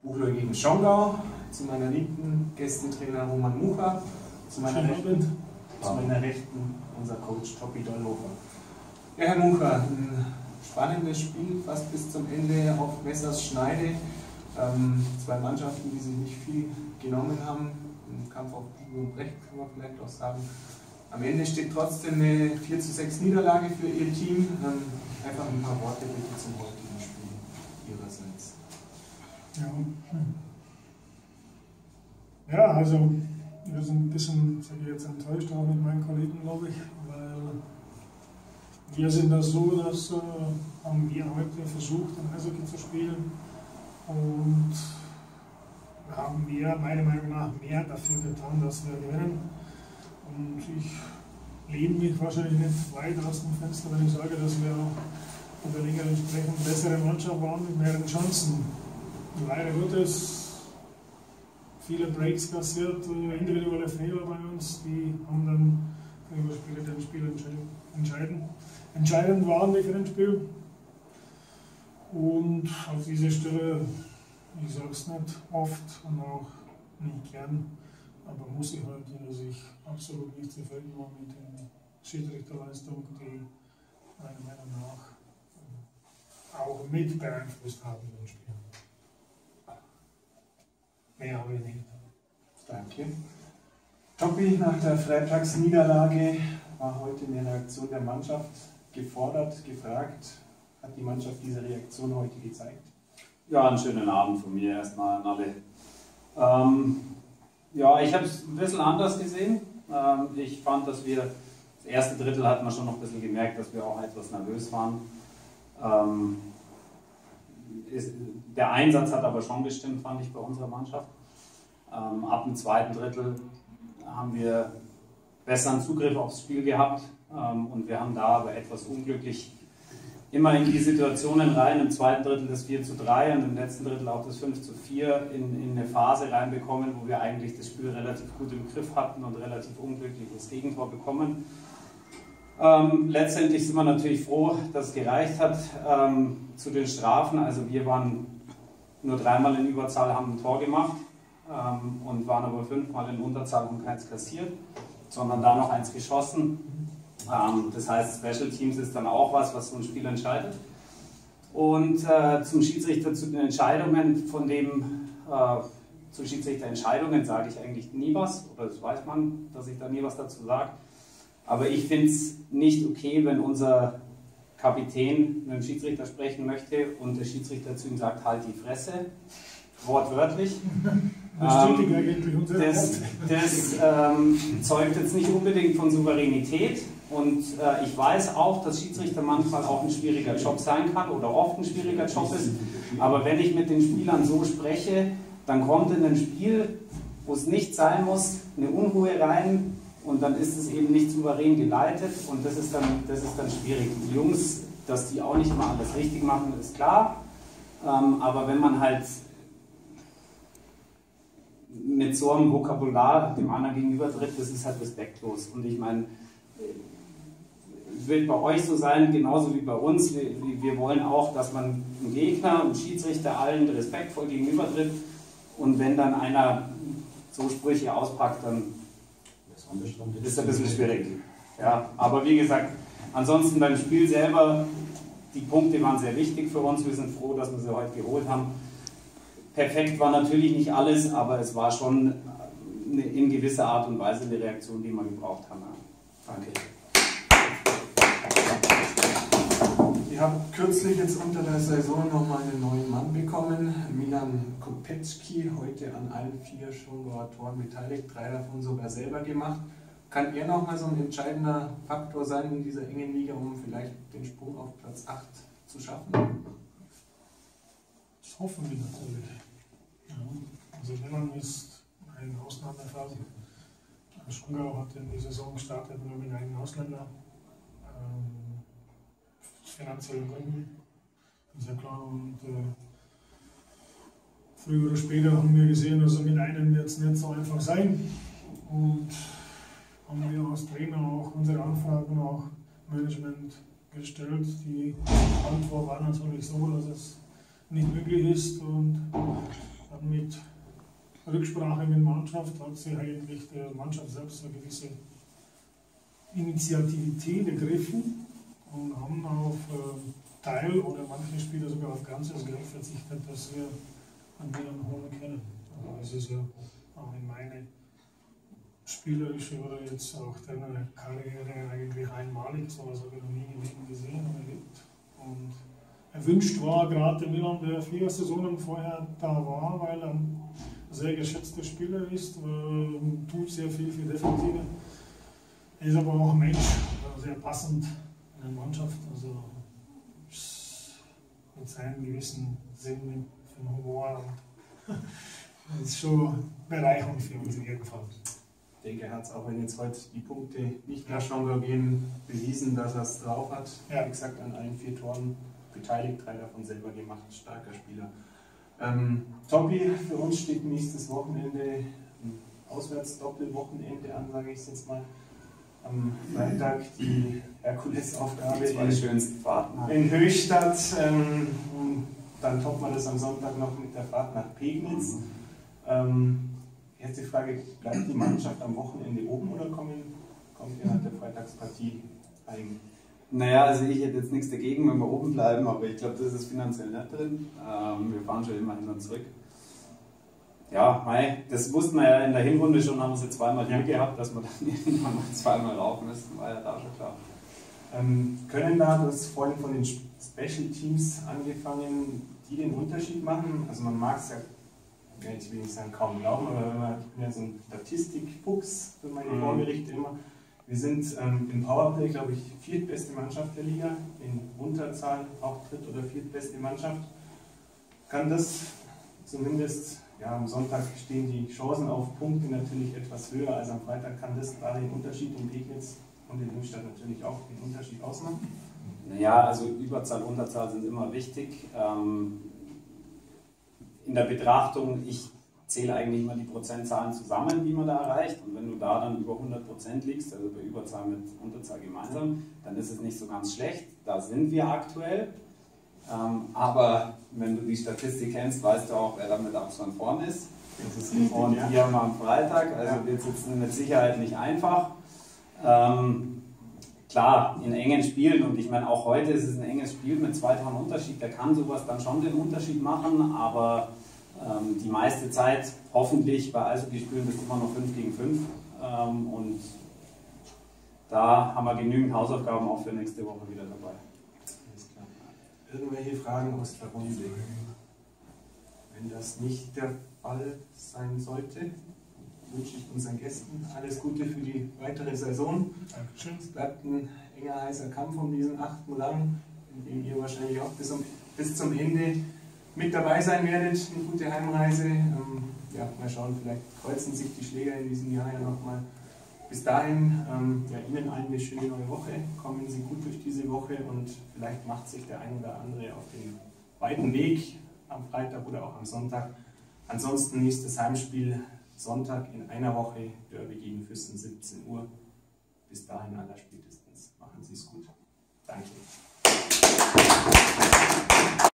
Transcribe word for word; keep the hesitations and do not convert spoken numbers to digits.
Buchloe gegen Schongau, zu meiner linken Gästentrainer Roman Mucha, zu meiner rechten, zu meiner rechten unser Coach Topi Dollhofer. Ja, Herr Mucha, ein spannendes Spiel, fast bis zum Ende auf Messers Schneide. Ähm, zwei Mannschaften, die sich nicht viel genommen haben, im Kampf auf Biegen und Brechen kann man vielleicht auch sagen. Am Ende steht trotzdem eine vier zu sechs Niederlage für Ihr Team. Ähm, einfach ein paar Worte bitte zum heutigen Spiel Ihrerseits. Ja. Ja, also wir sind ein bisschen, sage ich jetzt, enttäuscht auch mit meinen Kollegen, glaube ich, weil wir sind das so, dass äh, haben wir heute versucht, ein Eishockey zu spielen und haben wir meiner Meinung nach mehr dafür getan, dass wir gewinnen. Und ich lehne mich wahrscheinlich nicht weit aus dem Fenster, wenn ich sage, dass wir in der Liga entsprechend eine bessere Mannschaft waren mit mehreren Chancen. Leider Gottes viele Breaks kassiert, individuelle Fehler bei uns, die haben dann über Spiele den Spiel entscheiden. Entscheidend waren die für ein Spiel. Und auf dieser Stelle, ich sage es nicht oft und auch nicht gern, aber muss ich halt, dass ich absolut nicht zufrieden war mit den Schiedsrichterleistungen, die meiner Meinung nach auch mit beeinflusst haben im Spiel. Mehr habe ich nicht. Danke. Topi, nach der Freitagsniederlage war heute eine Reaktion der Mannschaft gefordert, gefragt. Hat die Mannschaft diese Reaktion heute gezeigt? Ja, einen schönen Abend von mir erstmal an alle. Ähm, ja, ich habe es ein bisschen anders gesehen. Ähm, ich fand, dass wir, das erste Drittel hat man schon noch ein bisschen gemerkt, dass wir auch etwas nervös waren. Ähm, ist, der Einsatz hat aber schon gestimmt, fand ich, bei unserer Mannschaft. Ähm, ab dem zweiten Drittel haben wir besseren Zugriff aufs Spiel gehabt ähm, und wir haben da aber etwas unglücklich immer in die Situationen rein, im zweiten Drittel das vier zu drei und im letzten Drittel auch das fünf zu vier in, in eine Phase reinbekommen, wo wir eigentlich das Spiel relativ gut im Griff hatten und relativ unglücklich das Gegentor bekommen. Ähm, letztendlich sind wir natürlich froh, dass es gereicht hat ähm, zu den Strafen. Also wir waren nur dreimal in Überzahl, haben ein Tor gemacht ähm, und waren aber fünfmal in Unterzahl, haben keins kassiert, sondern da noch eins geschossen. Ähm, das heißt, Special Teams ist dann auch was, was so ein Spiel entscheidet. Und äh, zum Schiedsrichter, zu den Entscheidungen, von dem äh, zu Schiedsrichterentscheidungen sage ich eigentlich nie was, oder das weiß man, dass ich da nie was dazu sage. Aber ich finde es nicht okay, wenn unser Kapitän mit dem Schiedsrichter sprechen möchte und der Schiedsrichter zu ihm sagt, halt die Fresse, wortwörtlich. Bestätigt eigentlich unser Das, das ähm, zeugt jetzt nicht unbedingt von Souveränität und äh, ich weiß auch, dass Schiedsrichter manchmal auch ein schwieriger Job sein kann oder oft ein schwieriger Job ist, aber wenn ich mit den Spielern so spreche, dann kommt in ein Spiel, wo es nicht sein muss, eine Unruhe rein und dann ist es eben nicht souverän geleitet und das ist dann, das ist dann schwierig. Die Jungs, dass die auch nicht immer alles richtig machen, ist klar, ähm, aber wenn man halt mit so einem Vokabular dem anderen gegenüber tritt, das ist halt respektlos. Und ich meine, es wird bei euch so sein, genauso wie bei uns. Wir, wir wollen auch, dass man einem Gegner und Schiedsrichter allen respektvoll gegenüber tritt. Und wenn dann einer so Sprüche auspackt, dann ist es ein bisschen schwierig. Ja, aber wie gesagt, ansonsten beim Spiel selber, die Punkte waren sehr wichtig für uns. Wir sind froh, dass wir sie heute geholt haben. Perfekt war natürlich nicht alles, aber es war schon eine, in gewisser Art und Weise eine Reaktion, die wir gebraucht haben. Danke. Ihr habt kürzlich jetzt unter der Saison nochmal einen neuen Mann bekommen, Milan Kopecki, heute an allen vier Schongauer Toren beteiligt, drei davon sogar selber gemacht. Kann er nochmal so ein entscheidender Faktor sein in dieser engen Liga, um vielleicht den Sprung auf Platz acht zu schaffen? Das hoffen wir natürlich. Ja. Also Milan ist eine Ausnahmefall. Schongau hat in die Saison gestartet nur mit einem Ausländer. Ähm, aus finanziellen Gründen. Das ist ja klar. Und äh, früher oder später haben wir gesehen, also mit einem wird es nicht so einfach sein. Und haben wir als Trainer auch unsere Anfragen auch Management gestellt. Die Antwort war natürlich so, dass es nicht möglich ist und da mit Rücksprache mit der Mannschaft hat sich eigentlich der Mannschaft selbst eine gewisse Initiativität ergriffen und haben auf äh, Teil oder manche Spieler sogar auf ganzes Geld verzichtet, dass wir an denen holen können. Also das ist ja auch in meine spielerische oder jetzt auch deine Karriere eigentlich einmalig, sowas habe ich noch nie im Leben gesehen und erlebt. Und erwünscht war gerade der Milan, der vier Saisonen vorher da war, weil er ein sehr geschätzter Spieler ist, äh, tut sehr viel für Defensive. Er ist aber auch ein Mensch, also sehr passend in der Mannschaft, also mit seinem gewissen Sinn für den Humor. Das ist schon Bereicherung für uns in jedem Fall. Ich denke, er hat es auch, wenn jetzt heute die Punkte nicht nach Schongau gehen, bewiesen, dass er es drauf hat. Ja. Wie gesagt, an allen vier Toren beteiligt, drei davon selber gemacht, starker Spieler. Ähm, Topi, für uns steht nächstes Wochenende ein Auswärts-Doppelwochenende an, sage ich jetzt mal. Am Freitag die Herkulesaufgabe in, in Höchstadt. Ähm, und dann toppen wir das am Sonntag noch mit der Fahrt nach Pegnitz. Ähm, erste Frage, bleibt die Mannschaft am Wochenende oben oder kommen, kommt ihr nach der Freitagspartie heim? Naja, also ich hätte jetzt nichts dagegen, wenn wir oben bleiben, aber ich glaube, das ist finanziell nicht drin. Ähm, wir fahren schon immer hin und zurück. Ja, mei, das wussten wir ja in der Hinrunde schon, haben wir sie zweimal hier gehabt, dass wir dann irgendwann mal zweimal rauf müssen, war ja da schon klar. Ähm, können da, du hast vorhin von den Special Teams angefangen, die den Unterschied machen? Also man mag es ja, ja, ich will nicht sagen kaum glauben, aber wenn man, ich bin ja so ein Statistikfuchs für meine Vorberichte immer. Wir sind ähm, im Powerplay, glaube ich, viertbeste Mannschaft der Liga, in Unterzahl auch dritt- oder viertbeste Mannschaft. Kann das zumindest, ja, am Sonntag stehen die Chancen auf Punkte natürlich etwas höher als am Freitag, kann das da den Unterschied in Pegnitz und in Höchstadt natürlich auch den Unterschied ausmachen? Naja, also Überzahl, Unterzahl sind immer wichtig. Ähm, in der Betrachtung, ich zähle eigentlich immer die Prozentzahlen zusammen, die man da erreicht. Und wenn du da dann über hundert Prozent liegst, also bei Überzahl mit Unterzahl gemeinsam, dann ist es nicht so ganz schlecht. Da sind wir aktuell. Ähm, aber wenn du die Statistik kennst, weißt du auch, wer da mit Abstand vorn ist. Das ist richtig, und ja. hier haben wir am Freitag, also ja. wird es jetzt mit Sicherheit nicht einfach. Ähm, klar, in engen Spielen, und ich meine auch heute ist es ein enges Spiel mit zwei Toren Unterschied, da kann sowas dann schon den Unterschied machen, aber ähm, die meiste Zeit hoffentlich bei Eishockey-Spielen bist du immer noch fünf gegen fünf ähm, und da haben wir genügend Hausaufgaben auch für nächste Woche wieder dabei. Alles klar. Irgendwelche Fragen aus der Runde? Wenn das nicht der Fall sein sollte, wünsche ich unseren Gästen alles Gute für die weitere Saison. Dankeschön. Es bleibt ein enger, heißer Kampf um diesen achten lang, in dem ihr wahrscheinlich auch bis, um, bis zum Ende mit dabei sein werdet. Eine gute Heimreise. Ähm, ja, mal schauen, vielleicht kreuzen sich die Schläger in diesem Jahr ja nochmal. Bis dahin, ähm, ja, Ihnen allen eine schöne neue Woche. Kommen Sie gut durch diese Woche und vielleicht macht sich der ein oder andere auf den weiten Weg am Freitag oder auch am Sonntag. Ansonsten nächstes Heimspiel Sonntag in einer Woche, Derby gegen Füssen, siebzehn Uhr. Bis dahin allerspätestens. Machen Sie es gut. Danke.